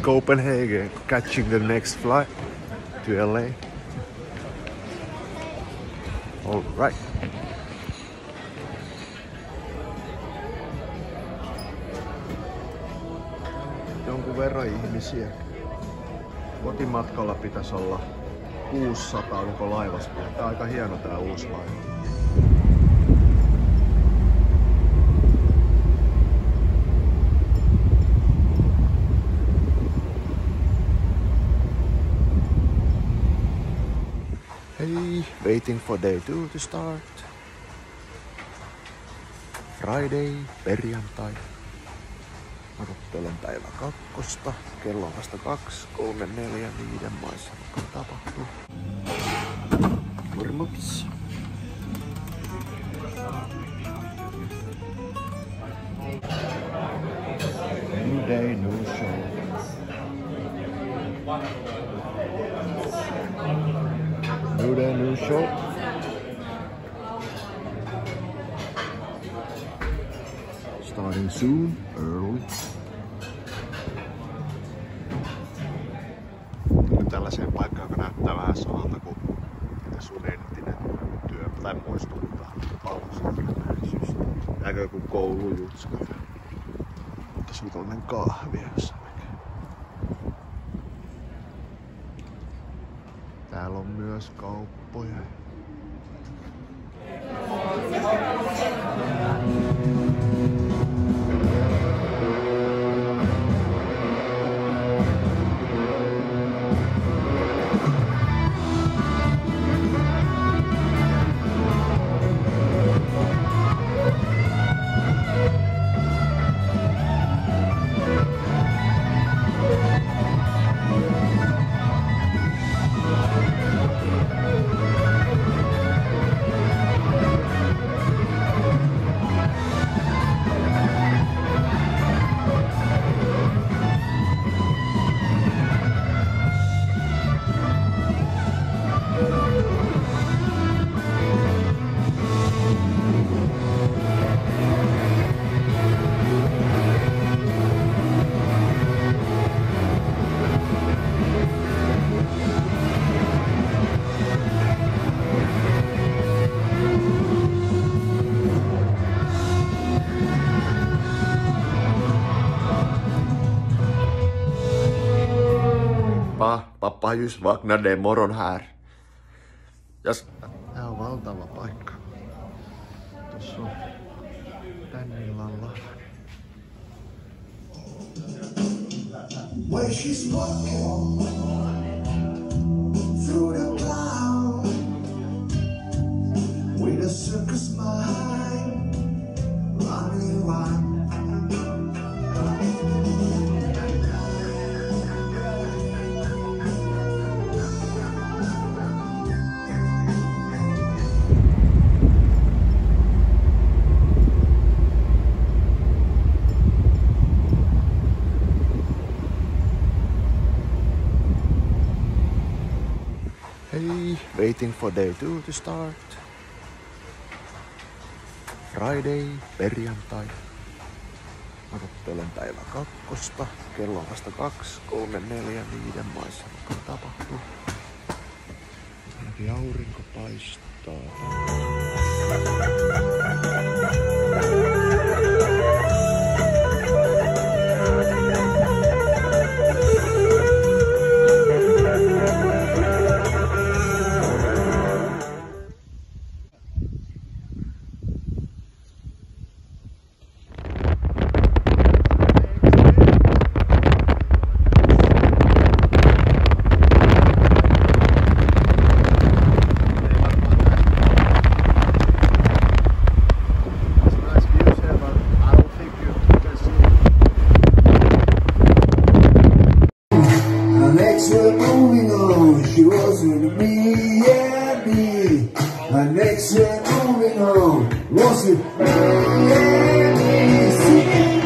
Copenhagen, catching the next flight to LA. All right. Jonkun verran ihmisiä. Kotimatkalla pitäisi olla 600 koko laivassa. Tää on aika hieno tää uusi laiva. Hey, waiting for day 2 to start. Friday, perjantai. Odottelen päivä 2. Kello on vasta 2, 3, 4, 5 maissa. Mitä tapahtuu? Mormops. New day, new show. New day, new show. Starting soon, early. Nyt tällaiseen paikkaan, joka näyttää vähän samalta kuin studenttinen työ, tai muistuttaa pausikyläisyys. Näkö joku koulujutska. Tässä on tollanen kahvi, jossa näkee. Täällä on myös kauppoja. Pappa just vaknade morgon här. Tää on valtava paikka. Tuossa on tän illan lava. Where she's walking through the cloud with a circus mind running wild. Hey, waiting for day 2 to start. Friday, perjantai. Odottelen päivä 2. Kello on vasta 2, 3, 4, 5 maissa. Mitä tapahtuu? Ainakin aurinko paistaa. She was with me, yeah, me. My next year moving on was with me, yeah, me. Singing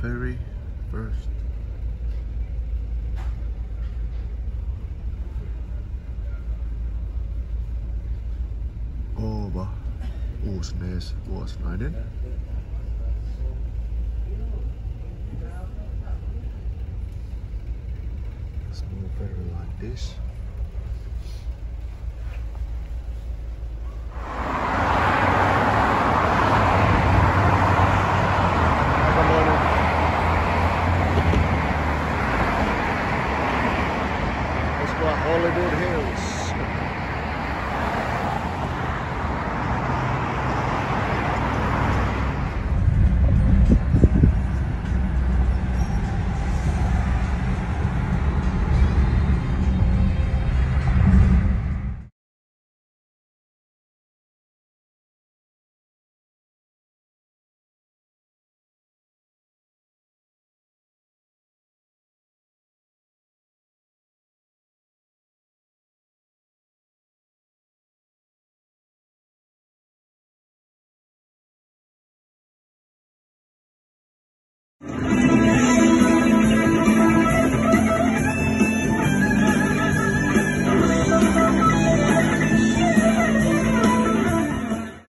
very first. Oova Uusnees vuosinainen. Small ferry like this.